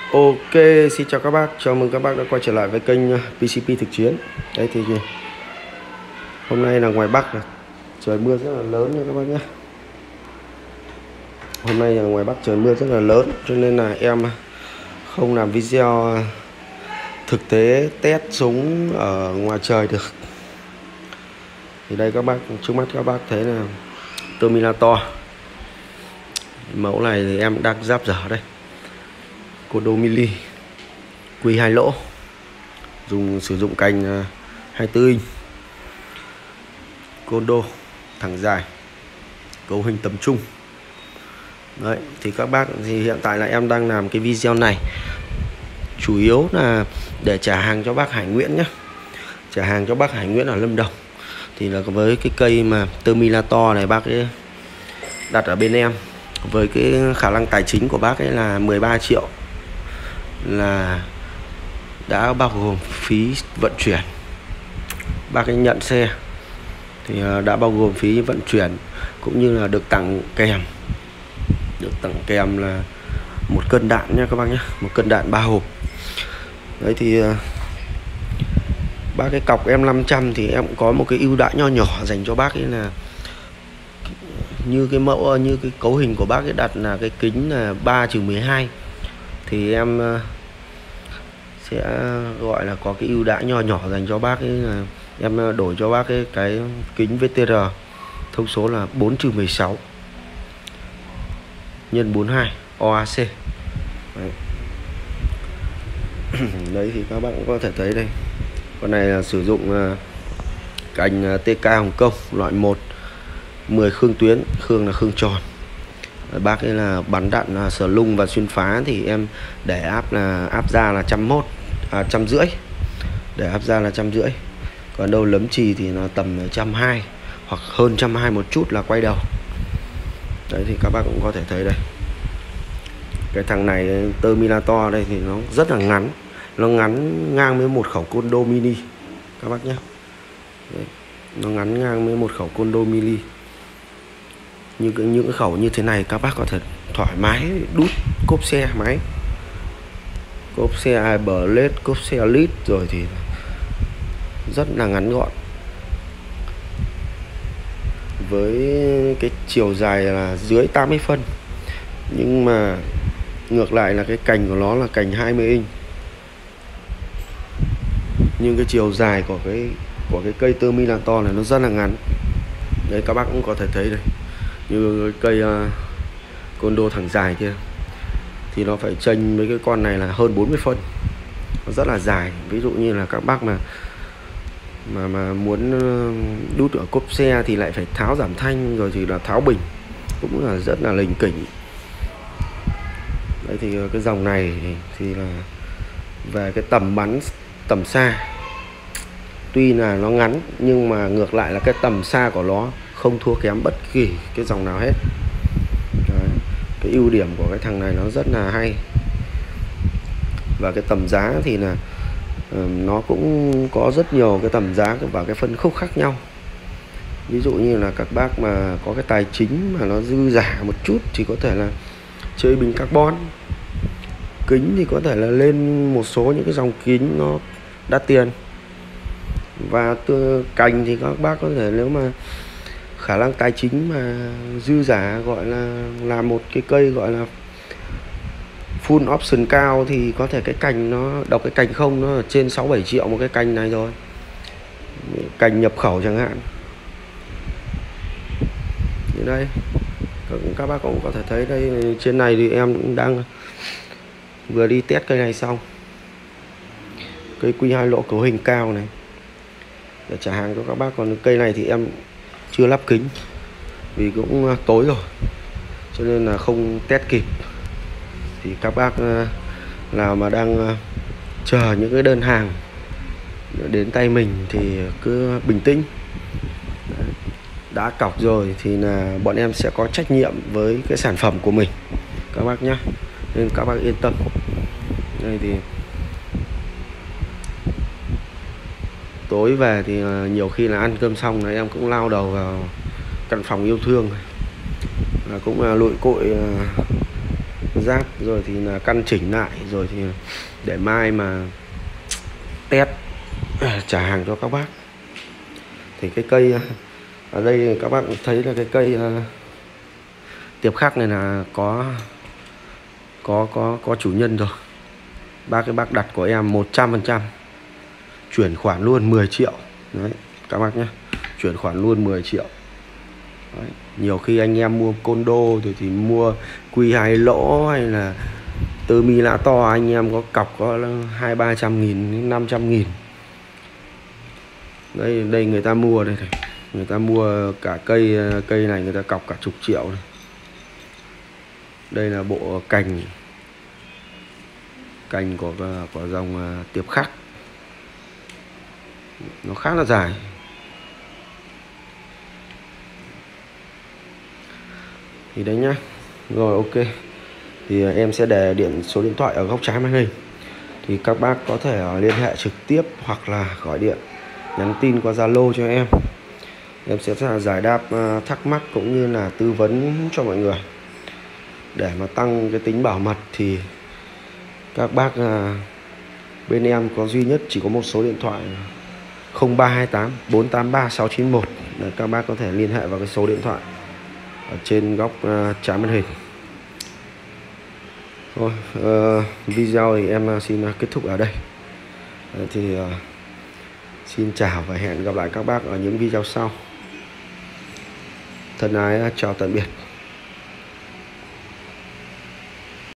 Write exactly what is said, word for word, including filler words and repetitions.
Ok, xin chào các bác, chào mừng các bác đã quay trở lại với kênh pê xê pê thực chiến. Đây thì hôm nay là ngoài Bắc này, trời mưa rất là lớn nha các bác nhé. Hôm nay là ngoài Bắc trời mưa rất là lớn, cho nên là em không làm video thực tế test súng ở ngoài trời được. Thì đây các bác, trước mắt các bác thấy là Terminator. Mẫu này thì em đang ráp dở đây, Côn-Đô Mini quy hai lỗ, dùng sử dụng cành hai mươi tư inch, Côn-Đô thẳng dài, cấu hình tầm trung. Đấy, thì các bác thì hiện tại là em đang làm cái video này chủ yếu là để trả hàng cho bác Hải Nguyễn nhé, trả hàng cho bác Hải Nguyễn ở Lâm Đồng. Thì là với cái cây mà Terminator này bác ấy đặt ở bên em, với cái khả năng tài chính của bác ấy là mười ba triệu, là đã bao gồm phí vận chuyển. Bác ấy nhận xe thì đã bao gồm phí vận chuyển, cũng như là được tặng kèm, được tặng kèm là một cân đạn nha các bác nhé, một cân đạn ba hộp. Đấy thì bác cái cọc em năm trăm thì em cũng có một cái ưu đãi nho nhỏ dành cho bác ấy, là như cái mẫu như cái cấu hình của bác ấy đặt là cái kính là ba trừ mười hai, thì em sẽ gọi là có cái ưu đãi nho nhỏ dành cho bác ấy, là em đổi cho bác ấy cái kính vê tê rờ thông số là bốn trừ mười sáu nhân bốn mươi hai o a xê. Đấy. Đấy thì các bạn cũng có thể thấy đây, con này là sử dụng cành tê ca Hồng Kông loại một, mười khương tuyến, khương là khương tròn. Bác ấy là bắn đạn là sờ lung và xuyên phá thì em để áp là áp ra là trăm mốt à, trăm rưỡi, để áp ra là trăm rưỡi. Còn đâu lấm chì thì nó tầm trăm hai hoặc hơn trăm hai một chút là quay đầu. Đấy thì các bác cũng có thể thấy đây, cái thằng này Terminator đây thì nó rất là ngắn, nó ngắn ngang với một khẩu Côn-Đô Mini các bác nhé. Đấy, nó ngắn ngang với một khẩu Côn-Đô Mini. Như cái, những cái khẩu như thế này các bác có thể thoải mái đút cốp xe máy, cốp xe Blade, cốp xe lít rồi thì rất là ngắn gọn. Với cái chiều dài là dưới tám mươi phân, nhưng mà ngược lại là cái cành của nó là cành hai mươi inch, nhưng cái chiều dài của cái của cái cây Terminator này nó rất là ngắn. Đấy các bác cũng có thể thấy đây, như cái cây uh, Côn-Đô thẳng dài kia thì nó phải chênh với cái con này là hơn bốn mươi phân, nó rất là dài. Ví dụ như là các bác mà mà mà muốn đút ở cốp xe thì lại phải tháo giảm thanh, rồi thì là tháo bình, cũng là rất là lình kỉnh. Đấy thì cái dòng này thì là về cái tầm bắn tầm xa, tuy là nó ngắn nhưng mà ngược lại là cái tầm xa của nó không thua kém bất kỳ cái dòng nào hết. Đấy, cái ưu điểm của cái thằng này nó rất là hay. Và cái tầm giá thì là uh, nó cũng có rất nhiều cái tầm giá và cái phân khúc khác nhau. Ví dụ như là các bác mà có cái tài chính mà nó dư giả một chút thì có thể là chơi bình carbon. Kính thì có thể là lên một số những cái dòng kính nó đắt tiền. Và cành thì các bác có thể, nếu mà khả năng tài chính mà dư giả, gọi là làm một cái cây gọi là full option cao, thì có thể cái cành nó đọc cái cành không nó ở trên sáu bảy triệu một cái cành này rồi, cành nhập khẩu chẳng hạn. Như đây các bác cũng có thể thấy đây, trên này thì em cũng đang vừa đi test cây này xong, cây quy hai lỗ cấu hình cao này để trả hàng cho các bác. Còn cây này thì em chưa lắp kính vì cũng tối rồi, cho nên là không test kịp. Thì các bác nào mà đang chờ những cái đơn hàng đến tay mình thì cứ bình tĩnh, đã cọc rồi thì là bọn em sẽ có trách nhiệm với cái sản phẩm của mình các bác nhé, nên các bác yên tâm. Đây thì tối về thì nhiều khi là ăn cơm xong là em cũng lao đầu vào căn phòng yêu thương, là cũng là lụi cội giáp, rồi thì là căn chỉnh lại, rồi thì để mai mà test trả hàng cho các bác. Thì cái cây ở đây các bác thấy là cái cây uh, Tiệp Khắc này là có có có có chủ nhân rồi. Ba cái bác đặt của em một trăm phần trăm chuyển khoản luôn mười triệu. Đấy các bác nhé, chuyển khoản luôn mười triệu. Đấy. Nhiều khi anh em mua condo thì, thì mua quy hai lỗ hay là tơ mi lã to, anh em có cọc có hai ba trăm nghìn đến năm trăm nghìn. Đây đây người ta mua đây này, người ta mua cả cây cây này người ta cọc cả chục triệu này. Đây là bộ cành cành của của dòng Tiệp Khắc, nó khá là dài. Thì đấy nhá. Rồi ok, thì em sẽ để điện số điện thoại ở góc trái màn hình, thì các bác có thể liên hệ trực tiếp hoặc là gọi điện nhắn tin qua Zalo cho em. Em sẽ giải đáp thắc mắc cũng như là tư vấn cho mọi người. Để mà tăng cái tính bảo mật thì các bác bên em có duy nhất chỉ có một số điện thoại không ba hai tám bốn tám ba sáu chín một. Để các bác có thể liên hệ vào cái số điện thoại ở trên góc trái màn hình. Thôi, uh, video thì em xin kết thúc ở đây. Đấy, thì uh, xin chào và hẹn gặp lại các bác ở những video sau. Thân ái chào tạm biệt.